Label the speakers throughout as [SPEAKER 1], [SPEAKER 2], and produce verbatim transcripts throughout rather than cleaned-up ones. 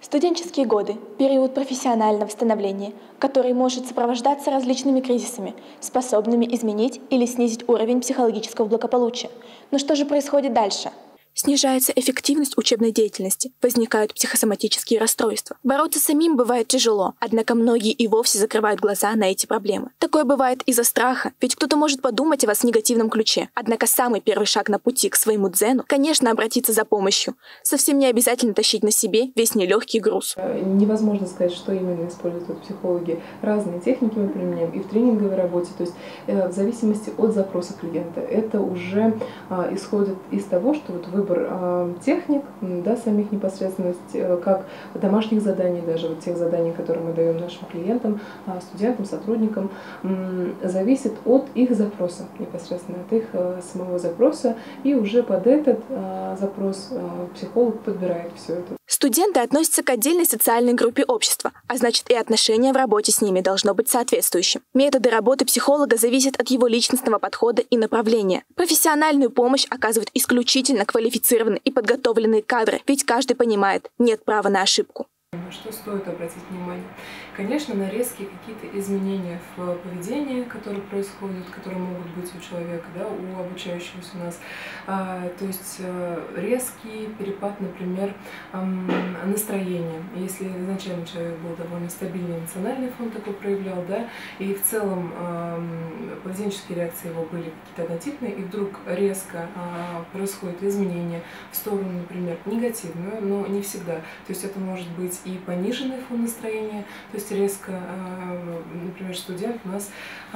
[SPEAKER 1] Студенческие годы – период профессионального становления, который может сопровождаться различными кризисами, способными изменить или снизить уровень психологического благополучия. Но что же происходит дальше? Снижается эффективность учебной деятельности, возникают психосоматические расстройства. Бороться с самим бывает тяжело, однако многие и вовсе закрывают глаза на эти проблемы. Такое бывает из-за страха, ведь кто-то может подумать о вас в негативном ключе. Однако самый первый шаг на пути к своему дзену, конечно, обратиться за помощью. Совсем не обязательно тащить на себе весь нелегкий груз.
[SPEAKER 2] Невозможно сказать, что именно используют психологи. Разные техники мы применяем и в тренинговой работе, то есть в зависимости от запроса клиента. Это уже исходит из того, что вот вы выбор э, техник, да, самих непосредственно, э, как домашних заданий, даже вот тех заданий, которые мы даем нашим клиентам, э, студентам, сотрудникам, э, зависит от их запроса, непосредственно от их э, самого запроса, и уже под этот э, запрос э, психолог подбирает все это.
[SPEAKER 1] Студенты относятся к отдельной социальной группе общества, а значит и отношение в работе с ними должно быть соответствующим. Методы работы психолога зависят от его личностного подхода и направления. Профессиональную помощь оказывают исключительно квалифицированные и подготовленные кадры, ведь каждый понимает, нет права на ошибку.
[SPEAKER 2] На что стоит обратить внимание? Конечно, на резкие какие-то изменения в поведении, которые происходят, которые могут быть у человека, да, у обучающегося у нас. А, то есть резкий перепад, например, настроения. Если изначально человек был довольно стабильный, эмоциональный фон такой проявлял, да, и в целом поведенческие реакции его были какие-то однотипные, и вдруг резко а, происходит изменение в сторону, например, негативную, но не всегда. То есть это может быть и пониженный фон настроения, то есть резко, например, студент у нас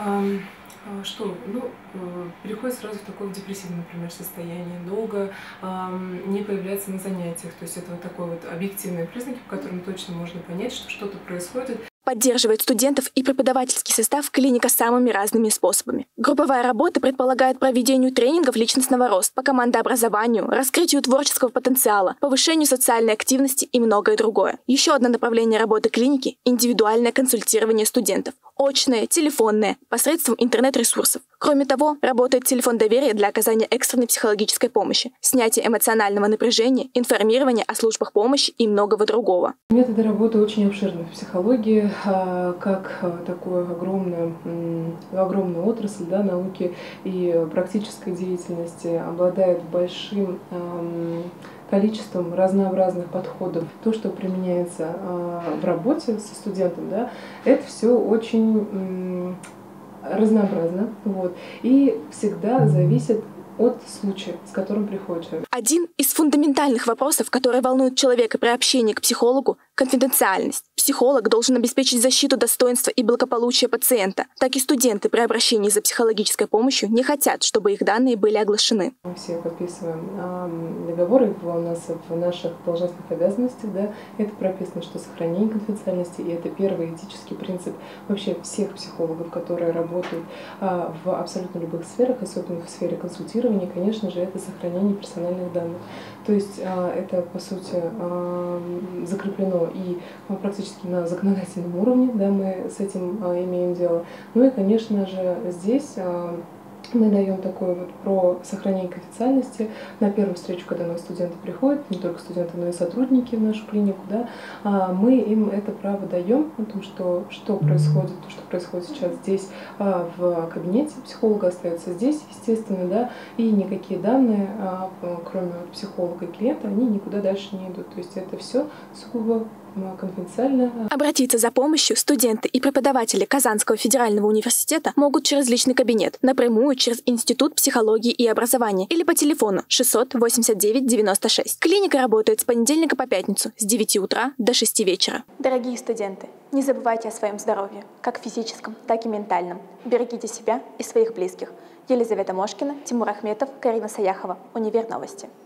[SPEAKER 2] что, ну, переходит сразу в такое депрессивное, например, состояние, долго не появляется на занятиях, то есть это вот такой вот объективные признаки, по которым точно можно понять, что что-то происходит.
[SPEAKER 1] Поддерживает студентов и преподавательский состав клиника самыми разными способами. Групповая работа предполагает проведение тренингов личностного роста, по командообразованию, раскрытию творческого потенциала, повышению социальной активности и многое другое. Еще одно направление работы клиники – индивидуальное консультирование студентов. Очное, телефонное, посредством интернет-ресурсов. Кроме того, работает телефон доверия для оказания экстренной психологической помощи, снятия эмоционального напряжения, информирования о службах помощи и многого другого.
[SPEAKER 2] Методы работы очень обширны в психологии, как такую огромную, огромную отрасль, да, науки и практической деятельности, обладает большим количеством разнообразных подходов. То, что применяется в работе со студентом, да, это все очень разнообразно, вот, и всегда зависит от случая, с которым приходит человек.
[SPEAKER 1] Один из фундаментальных вопросов, которые волнуют человека при общении к психологу – конфиденциальность. Психолог должен обеспечить защиту достоинства и благополучия пациента. Так и студенты при обращении за психологической помощью не хотят, чтобы их данные были оглашены.
[SPEAKER 2] Мы все подписываем договоры у нас в наших должностных обязанностях, да, это прописано, что сохранение конфиденциальности, и это первый этический принцип вообще всех психологов, которые работают в абсолютно любых сферах, особенно в сфере консультирования, конечно же, это сохранение персональных данных. То есть это, по сути, закреплено и практически на законодательном уровне, да, мы с этим имеем дело. Ну и, конечно же, здесь мы даем такое вот про сохранение конфиденциальности на первую встречу, когда у нас студенты приходят, не только студенты, но и сотрудники в нашу клинику, да, мы им это право даем о том, что, что происходит, то, что происходит сейчас здесь в кабинете психолога, остается здесь, естественно, да, и никакие данные, кроме психолога и клиента, они никуда дальше не идут. То есть это все сугубо конфиденциально.
[SPEAKER 1] Обратиться за помощью студенты и преподаватели Казанского федерального университета могут через личный кабинет, напрямую через Институт психологии и образования или по телефону шестьсот восемьдесят девять девяносто шесть. Клиника работает с понедельника по пятницу с девяти утра до шести вечера. Дорогие студенты, не забывайте о своем здоровье, как физическом, так и ментальном. Берегите себя и своих близких. Елизавета Мошкина, Тимур Ахметов, Карина Саяхова. Универ Новости.